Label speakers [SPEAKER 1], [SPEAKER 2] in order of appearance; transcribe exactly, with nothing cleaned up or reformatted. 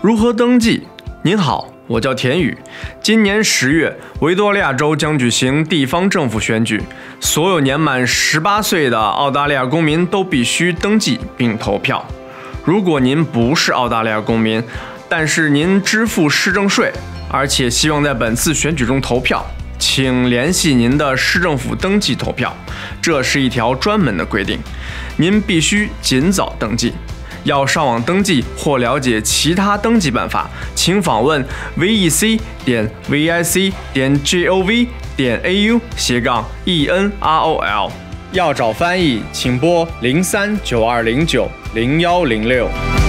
[SPEAKER 1] 如何登记？您好，我叫田宇。今年十月，维多利亚州将举行地方政府选举，所有年满十八岁的澳大利亚公民都必须登记并投票。如果您不是澳大利亚公民，但是您支付市政税，而且希望在本次选举中投票，请联系您的市政府登记投票。这是一条专门的规定，您必须尽早登记。要上网登记或了解其他登记办法，请访问 vec 点 vic 点 gov 点 au 斜杠 enrol。要找翻译，请拨零三九二零九零幺零六。